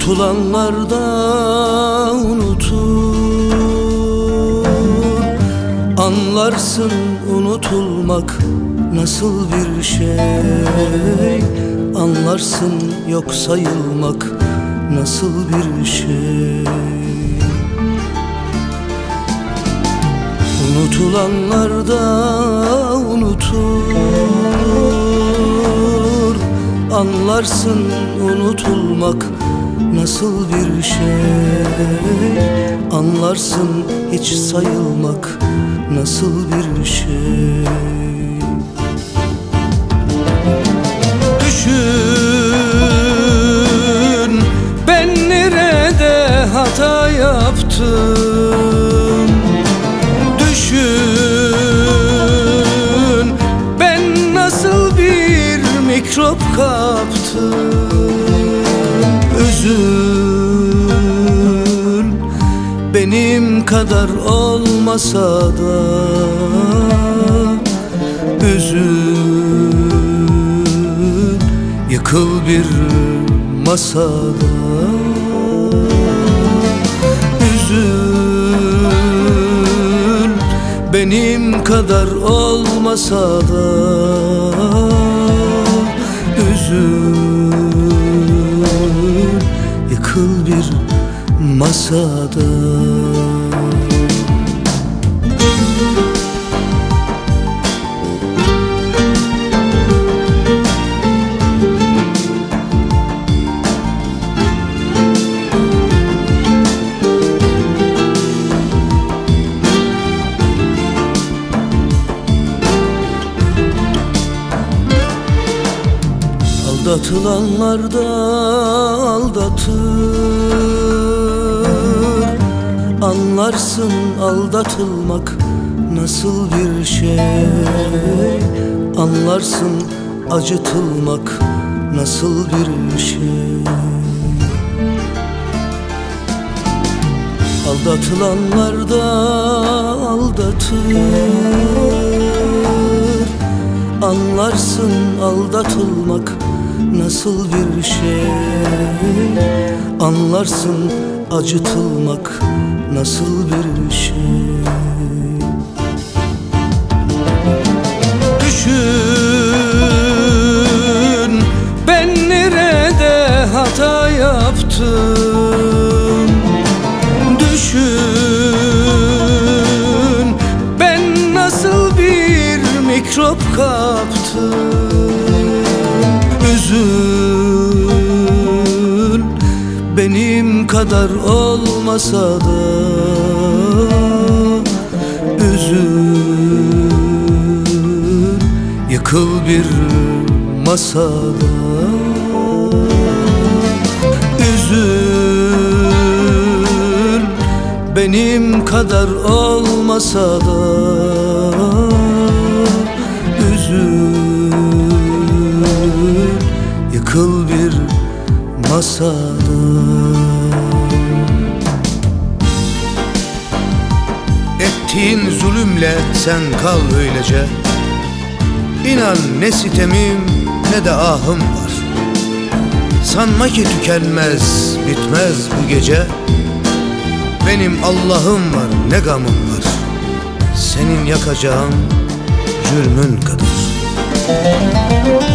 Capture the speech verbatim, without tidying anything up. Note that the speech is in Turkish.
Unutulanlar da unutur, anlarsın unutulmak nasıl bir şey. Anlarsın yok sayılmak nasıl bir şey. Unutulanlar da unutur, anlarsın unutulmak nasıl bir şey. Anlarsın hiç sayılmak nasıl bir şey. Düşün, ben nerede hata yaptım. Düşün, ben nasıl bir mikrop kaptım. Üzül, benim kadar olmasa da üzül, yıkıl bir masada. Üzül, benim kadar olmasa da üzül, yıkıl bir masada. Aldatılanlar da aldatır, anlarsın aldatılmak nasıl bir şey. Anlarsın acıtılmak nasıl bir şey. Aldatılanlar da aldatır, anlarsın aldatılmak nasıl bir şey. Anlarsın acıtılmak nasıl bir şey. Düşün, ben nerede hata yaptım. Düşün, ben nasıl bir mikrop kaptım. Üzül, benim kadar olmasa da üzül, yıkıl bir masada. Üzül, benim kadar olmasa da üzül, yıkıl bir masada. Ettiğin zulümle sen kal öylece. İnan ne sitemim ne de ahım var. Sanma ki tükenmez bitmez bu gece. Benim Allah'ım var ne gamım var. Senin yakacağın cürmün kadar.